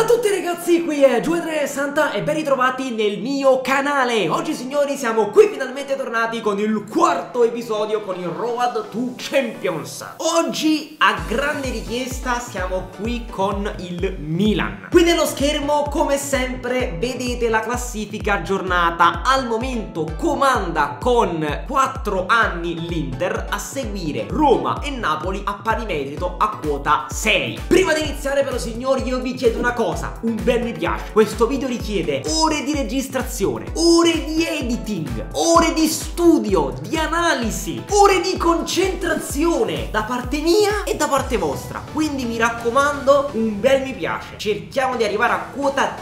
Salve a tutti ragazzi, qui è Giù360 e ben ritrovati nel mio canale. Oggi signori siamo qui finalmente tornati con il quarto episodio con il Road to Champions. Oggi a grande richiesta siamo qui con il Milan. Qui nello schermo come sempre vedete la classifica aggiornata. Al momento comanda con 4 anni l'Inter, a seguire Roma e Napoli a pari merito a quota 6. Prima di iniziare però signori io vi chiedo una cosa, un bel mi piace. Questo video richiede ore di registrazione, ore di editing, ore di studio, di analisi, ore di concentrazione da parte mia e da parte vostra. Quindi mi raccomando, un bel mi piace. Cerchiamo di arrivare a quota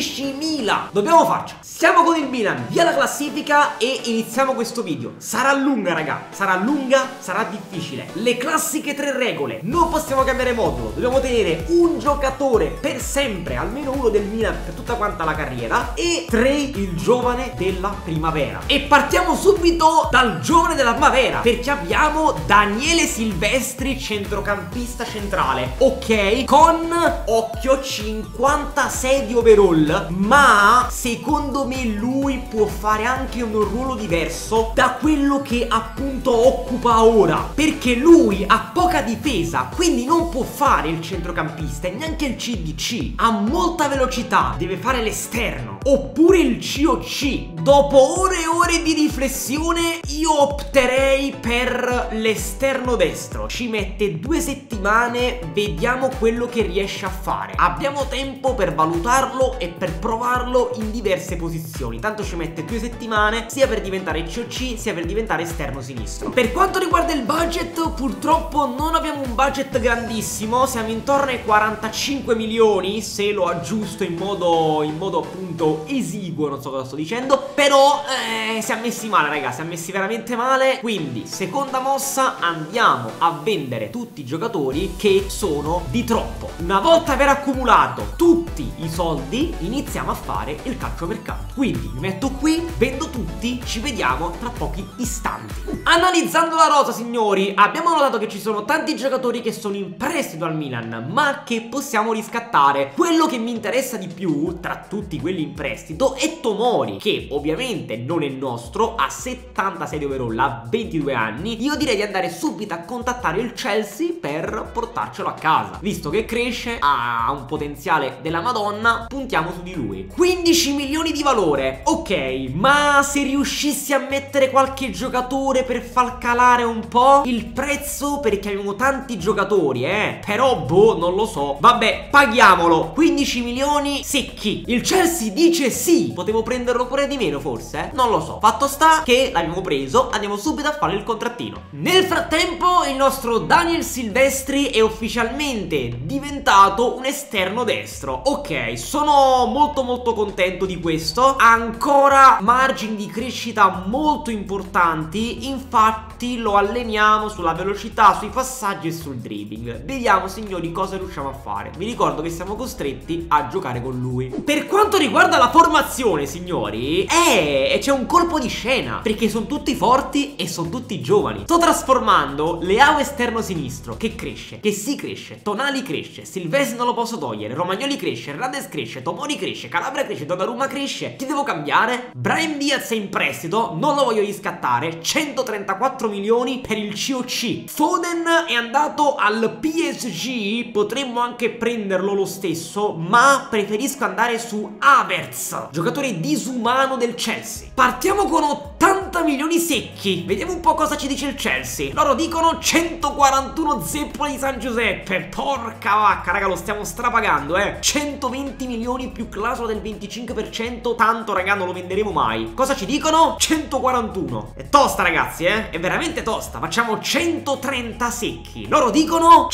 10.000. Dobbiamo farcela. Siamo con il Milan, via la classifica e iniziamo questo video. Sarà lunga raga, sarà lunga, sarà difficile. Le classiche 3 regole: non possiamo cambiare modulo, dobbiamo tenere un giocatore per sempre, almeno uno del Milan per tutta quanta la carriera, e 3 il giovane della primavera. E partiamo subito dal giovane della primavera, perché abbiamo Daniele Silvestri, centrocampista centrale, ok, con occhio 56 di overall, ma secondo me lui può fare anche un ruolo diverso da quello che appunto occupa ora, perché lui ha poca difesa, quindi non può fare il centrocampista e neanche il CDC, ha molta velocità, deve fare l'esterno oppure il COC. Dopo ore e ore di riflessione io opterei per l'esterno destro. Ci mette 2 settimane, vediamo quello che riesce a fare. Abbiamo tempo per valutarlo e per provarlo in diverse posizioni. Tanto ci mette 2 settimane sia per diventare COC sia per diventare esterno sinistro. Per quanto riguarda il budget, purtroppo non abbiamo un budget grandissimo, siamo intorno ai 45 milioni se lo aggiusto in modo appunto esiguo, non so cosa sto dicendo. Però si è messi male raga, si è messi veramente male. Quindi seconda mossa, andiamo a vendere tutti i giocatori che sono di troppo. Una volta aver accumulato tutti i soldi iniziamo a fare il calciomercato. Quindi mi metto qui, vendo tutti, ci vediamo tra pochi istanti. Analizzando la rosa signori, abbiamo notato che ci sono tanti giocatori che sono in prestito al Milan ma che possiamo riscattare. Quello che mi interessa di più tra tutti quelli in prestito è Tomori, che ovviamente non è nostro, ha 76 di overall, ha 22 anni. Io direi di andare subito a contattare il Chelsea per portarcelo a casa, visto che cresce, ha un potenziale della Madonna, puntiamo su di lui. 15 milioni di valore, ok, ma se riuscissi a mettere qualche giocatore per far calare un po' il prezzo, perché abbiamo tanti giocatori però boh, non lo so. Vabbè, paghiamolo, 15 milioni secchi. Il Chelsea dice sì, potevo prenderlo pure di meno forse, non lo so. Fatto sta che l'abbiamo preso, andiamo subito a fare il contrattino. Nel frattempo il nostro Daniel Silvestri è ufficialmente diventato un esterno destro. Ok, sono molto contento di questo. Ancora margini di crescita molto importanti, infatti lo alleniamo sulla velocità, sui passaggi e sul dribbling. Vediamo signori cosa riusciamo a fare. Vi ricordo che siamo costretti a giocare con lui. Per quanto riguarda la formazione signori, c'è un colpo di scena, perché sono tutti forti e sono tutti giovani. Sto trasformando Leao esterno sinistro, che cresce, che si cresce, Tonali cresce, Silvestri non lo posso togliere, Romagnoli cresce, Hernandez cresce, Tomori cresce, Calabria cresce, Donnarumma cresce. Chi devo cambiare? Brahim Diaz è in prestito, non lo voglio riscattare, 134 milioni per il COC. Foden è andato al PSG, potremmo anche prenderlo lo stesso, ma preferisco andare su Havertz, giocatore disumano del Chelsea. Partiamo con 80 milioni secchi, vediamo un po' cosa ci dice il Chelsea. Loro dicono 141 zeppole di San Giuseppe. Porca vacca raga, lo stiamo strapagando 120 milioni più clausola del 25%. Tanto raga non lo venderemo mai. Cosa ci dicono? 141. È tosta ragazzi è veramente tosta. Facciamo 130 secchi, loro dicono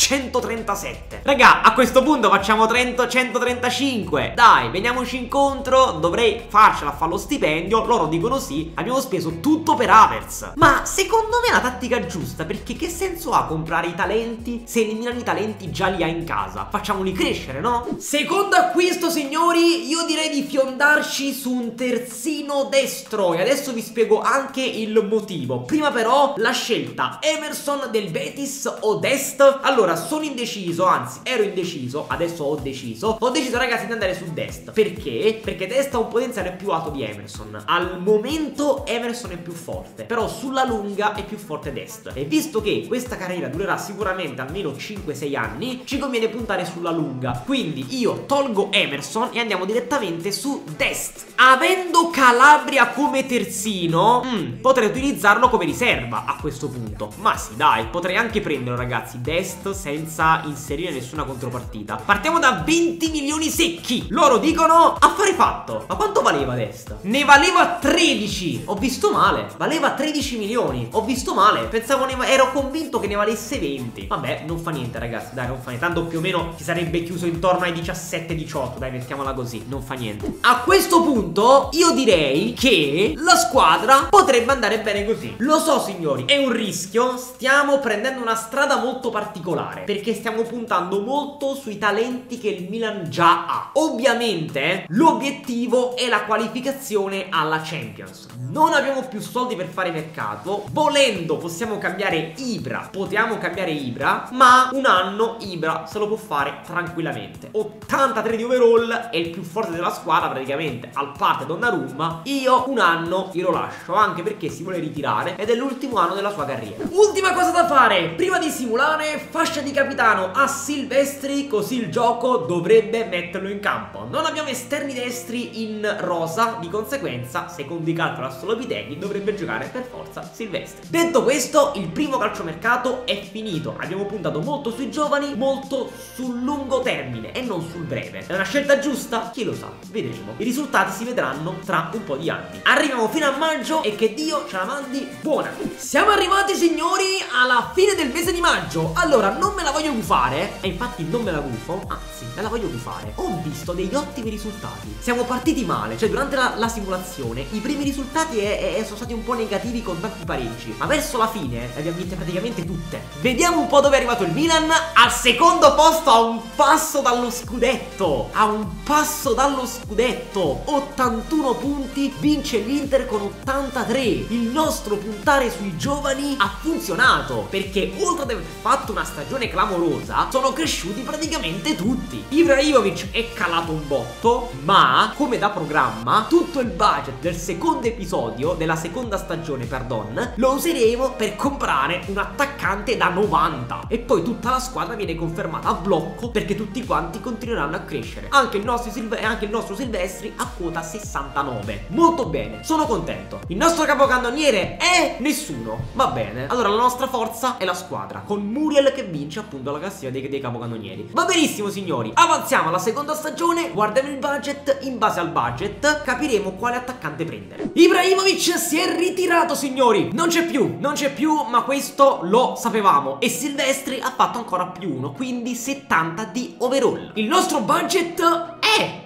137. Raga a questo punto facciamo 135. Dai, veniamoci incontro. Dovrei farcela a fare lo stipendio stipendio, loro dicono sì, abbiamo speso tutto per Havertz. Ma secondo me è la tattica giusta, perché che senso ha comprare i talenti se il Milan i talenti già li ha in casa? Facciamoli crescere, no? Secondo acquisto, signori, io direi di fiondarci su un terzino destro, e adesso vi spiego anche il motivo. Prima però la scelta: Emerson del Betis o Dest? Allora, sono indeciso, anzi ero indeciso, adesso ho deciso ragazzi di andare su Dest. Perché? Perché Dest ha un potenziale più alto di Emerson. Al momento Emerson è più forte, però sulla lunga è più forte Dest, e visto che questa carriera durerà sicuramente almeno 5-6 anni, ci conviene puntare sulla lunga. Quindi io tolgo Emerson e andiamo direttamente su Dest. Avendo Calabria come terzino, potrei utilizzarlo come riserva a questo punto. Ma sì, dai, potrei anche prenderlo, ragazzi, Dest, senza inserire nessuna contropartita. Partiamo da 20 milioni secchi. Loro dicono affare fatto. Ma quanto valeva Dest? Ne valeva 13. Ho visto male. Valeva 13 milioni. Ho visto male. Pensavo ero convinto che ne valesse 20. Vabbè, non fa niente, ragazzi. Dai, non fa niente. Tanto più o meno si sarebbe chiuso intorno ai 17-18. Dai, mettiamola così. Non fa niente. A questo punto io direi che la squadra potrebbe andare bene così. Lo so, signori, è un rischio. Stiamo prendendo una strada molto particolare, perché stiamo puntando molto sui talenti che il Milan già ha. Ovviamente l'obiettivo è la qualificazione alla Champions. Non abbiamo più soldi per fare mercato. Volendo possiamo cambiare Ibra, ma un anno Ibra se lo può fare tranquillamente. 83 di overall, è il più forte della squadra praticamente, al parte Donnarumma. Io un anno glielo lascio, anche perché si vuole ritirare ed è l'ultimo anno della sua carriera. Ultima cosa da fare prima di simulare: fascia di capitano a Silvestri, così il gioco dovrebbe metterlo in campo. Non abbiamo esterni destri in rosa, di conseguenza, secondo i calcoli Lopetegui, dovrebbe giocare per forza Silvestri. Detto questo, il primo calciomercato è finito. Abbiamo puntato molto sui giovani, molto sul lungo termine e non sul breve. È una scelta giusta? Chi lo sa, vedremo. I risultati si vedranno tra un po' di anni. Arriviamo fino a maggio e che Dio ce la mandi buona. Siamo arrivati, signori, alla fine del mese di maggio. Allora, non me la voglio gufare, e infatti non me la gufo, anzi me la voglio gufare. Ho visto degli ottimi risultati. Siamo partiti male, cioè durante la simulazione i primi risultati sono stati un po' negativi, con tanti pareggi, ma verso la fine le abbiamo vinte praticamente tutte. Vediamo un po' dove è arrivato il Milan. Al secondo posto, a un passo dallo scudetto. 81 punti, vince l'Inter con 83. Il nostro puntare sui giovani ha funzionato, perché oltre ad aver fatto una stagione clamorosa, sono cresciuti praticamente tutti. Ibrahimovic è calato un botto, ma come da programma tutto il budget del secondo episodio, della seconda stagione, pardon, lo useremo per comprare un attaccante da 90, e poi tutta la squadra viene confermata a blocco, perché tutti quanti continueranno a crescere. Anche il nostro Silvestri a quota 69. Molto bene, sono contento. Il nostro capocannoniere è nessuno. Va bene, allora la nostra forza è la squadra, con Muriel che vince appunto la classifica dei capocannonieri. Va benissimo, signori, avanziamo alla seconda stagione, guardiamo il budget. In base al budget capiremo quale attaccante prendere. Ibrahimovic si è ritirato, signori. Non c'è più, ma questo lo sapevamo. E Silvestri ha fatto ancora +1, quindi 70 di overall. Il nostro budget è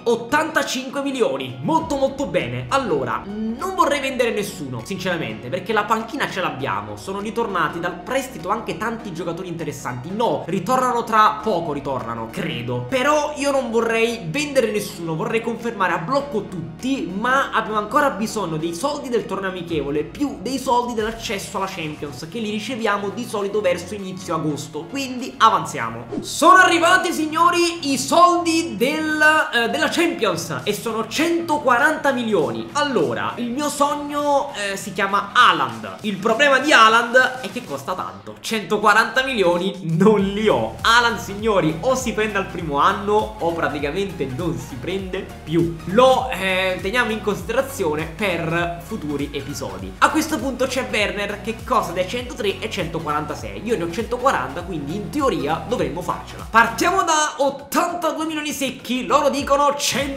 85 milioni. Molto bene. Allora, non vorrei vendere nessuno, sinceramente, perché la panchina ce l'abbiamo. Sono ritornati dal prestito anche tanti giocatori interessanti. No, ritornano tra poco, credo. Però io non vorrei vendere nessuno, vorrei confermare a blocco tutti, ma abbiamo ancora bisogno dei soldi del torneo amichevole più dei soldi dell'accesso alla Champions, che li riceviamo di solito verso inizio agosto. Quindi avanziamo. Sono arrivati, signori, i soldi della Champions, e sono 140 milioni. Allora, il mio sogno si chiama Haaland. Il problema di Haaland è che costa tanto. 140 milioni non li ho. Haaland, signori, o si prende al primo anno o praticamente non si prende più. Lo teniamo in considerazione per futuri episodi. A questo punto c'è Werner che costa dai 103 e 146. Io ne ho 140, quindi in teoria dovremmo farcela. Partiamo da 82 milioni secchi. Loro dicono dicono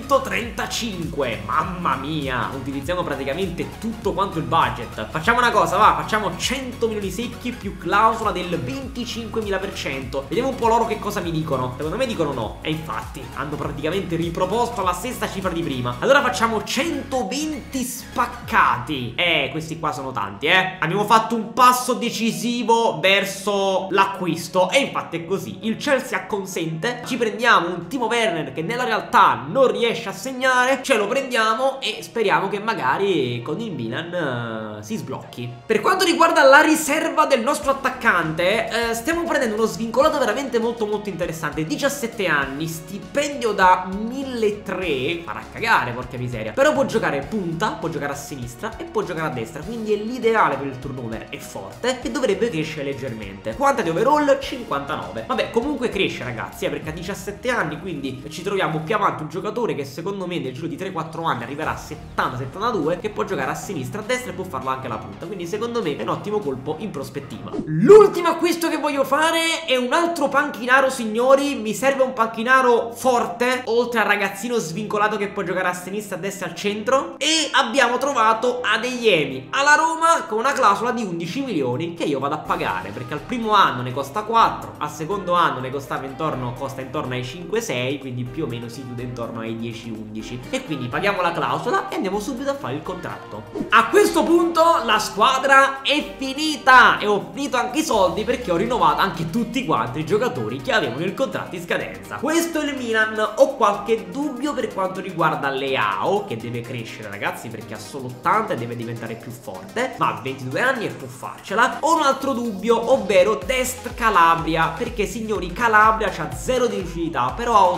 135. Mamma mia, utilizziamo praticamente tutto quanto il budget. Facciamo una cosa, va, facciamo 100 milioni secchi più clausola del 25.000%. Vediamo un po' loro che cosa mi dicono. Secondo me dicono no. E infatti hanno praticamente riproposto la stessa cifra di prima. Allora facciamo 120 spaccati. Questi qua sono tanti, Abbiamo fatto un passo decisivo verso l'acquisto. E infatti è così. Il Chelsea acconsente. Ci prendiamo un Timo Werner che nella realtà non riesce a segnare. Ce lo prendiamo e speriamo che magari con il Milan si sblocchi. Per quanto riguarda la riserva del nostro attaccante, stiamo prendendo uno svincolato veramente molto interessante. 17 anni, stipendio da 1.300. Farà cagare, porca miseria. Però può giocare punta, può giocare a sinistra e può giocare a destra. Quindi è l'ideale per il turnover. È forte e dovrebbe crescere leggermente. Quanta di overall? 59. Vabbè, comunque cresce, ragazzi, perché ha 17 anni. Quindi ci troviamo più avanti un giocatore che secondo me nel giro di 3-4 anni arriverà a 70-72, che può giocare a sinistra, a destra e può farlo anche alla punta. Quindi secondo me è un ottimo colpo in prospettiva. L'ultimo acquisto che voglio fare è un altro panchinaro, signori. Mi serve un panchinaro forte, oltre al ragazzino svincolato che può giocare a sinistra, a destra, al centro. E abbiamo trovato Adeyemi alla Roma con una clausola di 11 milioni che io vado a pagare, perché al primo anno ne costa 4, al secondo anno ne costa intorno ai 5-6, quindi più o meno si chiude intorno ai 10-11. E quindi paghiamo la clausola e andiamo subito a fare il contratto. A questo punto la squadra è finita e ho finito anche i soldi, perché ho rinnovato anche tutti quanti i giocatori che avevano il contratto in scadenza. Questo è il Milan. Ho qualche dubbio per quanto riguarda Leao, che deve crescere, ragazzi, perché ha solo 80 e deve diventare più forte, ma ha 22 anni e può farcela. Ho un altro dubbio, ovvero Dest Calabria, perché signori Calabria c'ha 0 di lucidità, però ha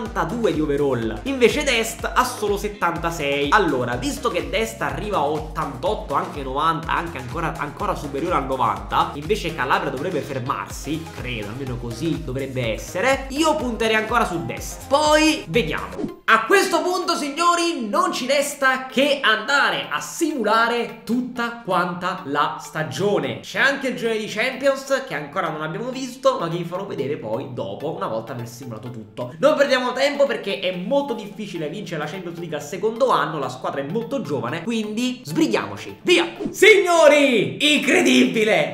82 di overall, invece Dest ha solo 76. Allora, visto che Dest arriva a 88, anche 90, anche ancora superiore al 90, invece Calabria dovrebbe fermarsi, credo, almeno così dovrebbe essere, io punterei ancora su Dest. Poi vediamo. A questo punto, signori, non ci resta che andare a simulare tutta quanta la stagione. C'è anche il girone di Champions che ancora non abbiamo visto, ma che vi farò vedere poi dopo, una volta aver simulato tutto. Non perdiamo tempo, perché è molto difficile vincere la Champions League al secondo anno, la squadra è molto giovane, quindi sbrighiamoci. Via! Signori, incredibile!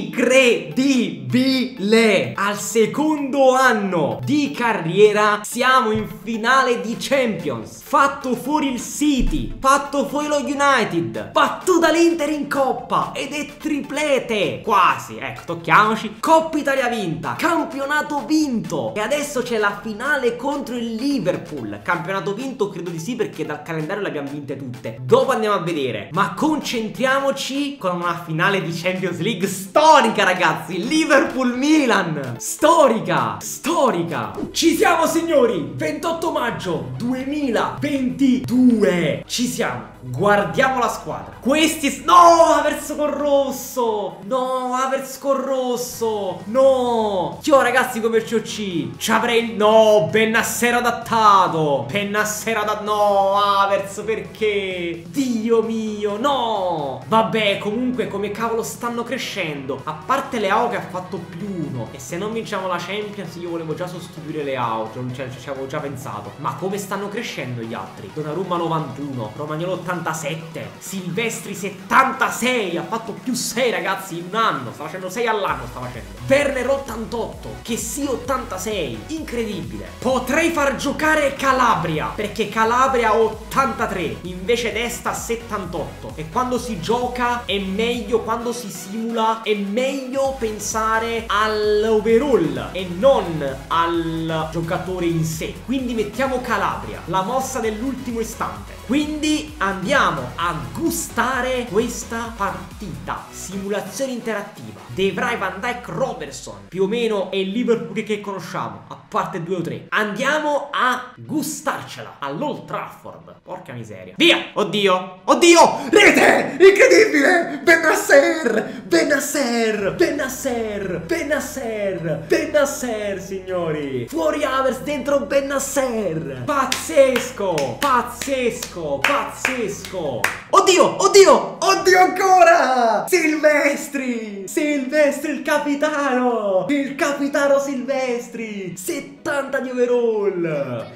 Incredibile! Al secondo anno di carriera siamo in finale di Champions. Fatto fuori il City, fatto fuori lo United, battuta l'Inter in Coppa ed è triplete. Quasi, ecco, tocchiamoci. Coppa Italia vinta, campionato vinto e adesso c'è la finale contro il Liverpool. Campionato vinto credo di sì, perché dal calendario le abbiamo vinte tutte. Dopo andiamo a vedere, ma concentriamoci con una finale di Champions League storica, ragazzi. Liverpool-Milan, storica, storica. Ci siamo, signori. 28 maggio 2022. Ci siamo. Guardiamo la squadra. Questi... No, Havertz con rosso. No, Havertz con rosso. No. Io, ragazzi, come COC ci avrei... No, Bennacer adattato. Bennacer adattato. No, Havertz, perché? Dio mio, no. Vabbè, comunque, come cavolo stanno crescendo. A parte Leao che ha fatto +1. E se non vinciamo la Champions, io volevo già sostituire Leao. Cioè, ci avevo già pensato. Ma come stanno crescendo gli altri? Donnarumma 91, Romagnolo 87, Silvestri 76, ha fatto +6, ragazzi, in un anno. Sta facendo 6 all'anno, sta facendo. Werner 88, che sì 86, incredibile. Potrei far giocare Calabria, perché Calabria ha 83, invece Desta 78. E quando si gioca è meglio, quando si simula è meglio pensare all'overall e non al giocatore in sé. Quindi mettiamo Calabria, la mossa dell'ultimo istante. Quindi andiamo a gustare questa partita. Simulazione interattiva. De Vrij, Van Dijk, Robertson. Più o meno è il Liverpool che conosciamo, a parte 2 o 3. Andiamo a gustarcela all'Old Trafford. Porca miseria. Via! Oddio! Oddio! Rete! Incredibile! Bennacer! Bennacer! Bennacer! Bennacer! Bennacer, signori! Fuori Havertz, dentro Bennacer! Pazzesco! Pazzesco! pazzesco, pazzesco. Oddio, oddio, oddio ancora. Silvestri, Silvestri il capitano Silvestri. 70 di overall,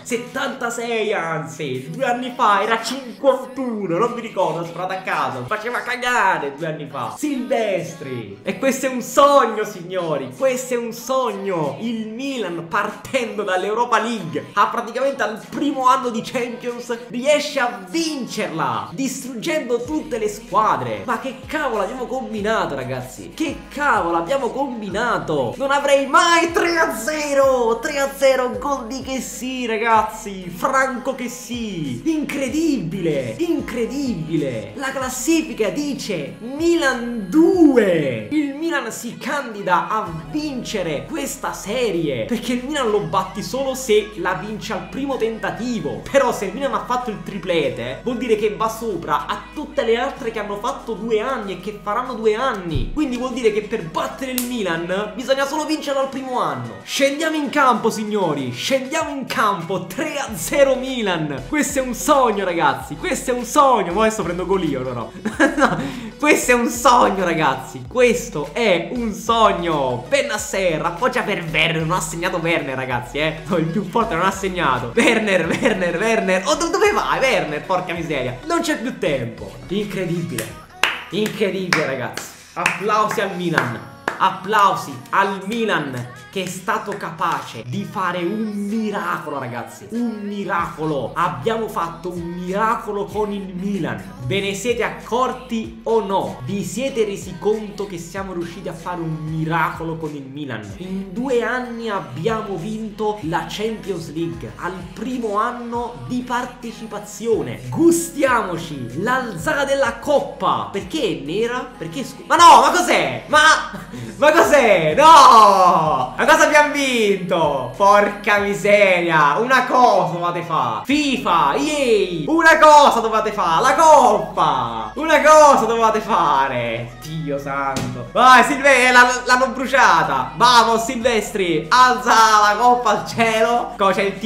76 anzi, 2 anni fa era 51, non mi ricordo, ho sparato a caso, faceva cagare 2 anni fa. Silvestri. E questo è un sogno, signori, questo è un sogno. Il Milan, partendo dall'Europa League, praticamente al primo anno di Champions, riesce a vincerla, distruggendo tutte le squadre. Ma che cavolo abbiamo combinato, ragazzi? Che cavolo abbiamo combinato? Non avrei mai 3-0, 3-0, gol di che sì, ragazzi, Franco che sì. Incredibile, incredibile. La classifica dice Milan 2. Il Milan si candida a vincere questa serie, perché il Milan lo batti solo se la vince al primo tentativo. Però se il Milan ha fatto il triplete, vuol dire che va sopra a tutte le altre che hanno fatto 2 anni e che faranno 2 anni. Quindi vuol dire che per battere il Milan bisogna solo vincerlo al primo anno. Scendiamo in campo, signori, scendiamo in campo. 3-0 Milan. Questo è un sogno, ragazzi, questo è un sogno. Ma adesso prendo gol io, no. No. Questo è un sogno, ragazzi, questo è un sogno. Bennacer appoggia per Werner. Non ha segnato Werner, ragazzi, no, il più forte non ha segnato. Werner. Oh, dove vai, Werner? Porca miseria, non c'è più tempo. Incredibile, incredibile, ragazzi. Applausi al Milan. Applausi al Milan, che è stato capace di fare un miracolo, ragazzi. Un miracolo. Abbiamo fatto un miracolo con il Milan. Ve ne siete accorti o no? Vi siete resi conto che siamo riusciti a fare un miracolo con il Milan? In 2 anni abbiamo vinto la Champions League, al primo anno di partecipazione. Gustiamoci l'alzata della coppa. Perché è nera? Perché ma no, ma cos'è? Ma cos'è? No! Ma cosa abbiamo vinto? Porca miseria! Una cosa dovete fare! FIFA! EA! Una cosa dovete fare! La coppa! Una cosa dovete fare! Dio santo! Vai Silvestri! L'hanno bruciata! Vamos Silvestri! Alza la coppa al cielo! C'è il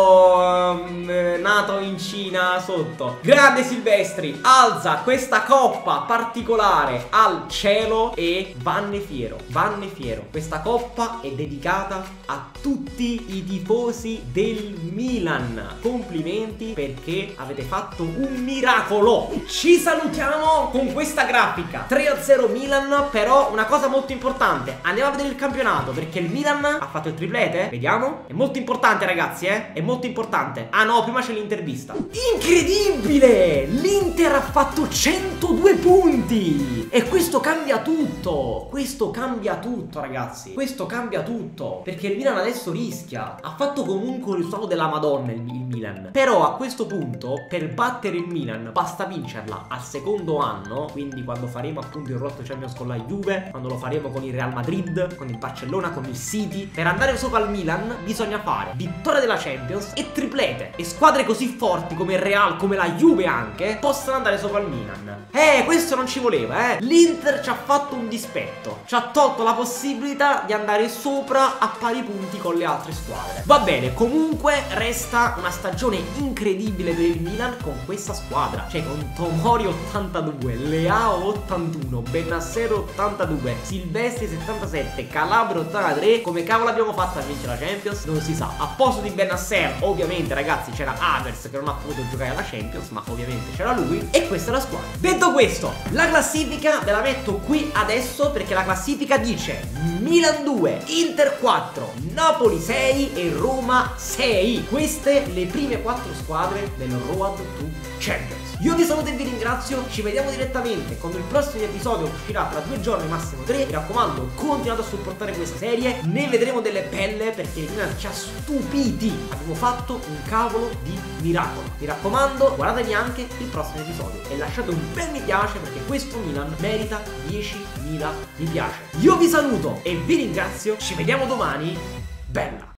tipo nato in Cina sotto. Grande Silvestri! Alza questa coppa particolare al cielo e vanne fiero! Vanne fiero. Questa coppa è dedicata a tutti i tifosi del Milan. Complimenti, perché avete fatto un miracolo. Ci salutiamo con questa grafica 3-0 Milan. Però una cosa molto importante, andiamo a vedere il campionato, perché il Milan ha fatto il triplete. Vediamo. È molto importante, ragazzi, è molto importante. Ah no, prima c'è l'intervista. Incredibile! L'Inter ha fatto 102 punti. E questo cambia tutto. Questo cambia tutto, ragazzi. Questo cambia tutto, perché il Milan adesso rischia. Ha fatto comunque un risultato della Madonna il Milan. Però a questo punto, per battere il Milan, basta vincerla al secondo anno. Quindi quando faremo appunto il Rotto Champions con la Juve, quando lo faremo con il Real Madrid, con il Barcellona, con il City. Per andare sopra al Milan bisogna fare vittoria della Champions e triplete. E squadre così forti come il Real, come la Juve anche, possono andare sopra al Milan. Questo non ci voleva, L'Inter ci ha fatto un dispetto. Ci ha tolto la possibilità di andare sopra a pari punti con le altre squadre. Va bene, comunque resta una stagione incredibile per il Milan con questa squadra. Cioè con Tomori 82, Leao 81, Bennacer 82, Silvestri 77, Calabria 83. Come cavolo abbiamo fatto a vincere la Champions? Non si sa. A posto di Bennacer ovviamente, ragazzi, c'era Havertz che non ha potuto giocare alla Champions, ma ovviamente c'era lui. E questa è la squadra. Detto questo, la classifica ve la metto qui adesso, perché la classifica dice Milan 2, Inter 4, Napoli 6 e Roma 6. Queste le prime 4 squadre del Road to Champions. Io vi saluto e vi ringrazio. Ci vediamo direttamente quando il prossimo episodio uscirà tra 2 giorni, massimo 3. Mi raccomando, continuate a supportare questa serie. Ne vedremo delle belle, perché il Milan ci ha stupiti. Abbiamo fatto un cavolo di miracolo. Mi raccomando, guardatevi anche il prossimo episodio e lasciate un bel mi piace, perché questo Milan merita 10.000 mi piace. Io vi saluto e vi ringrazio. Ci vediamo domani. Bella!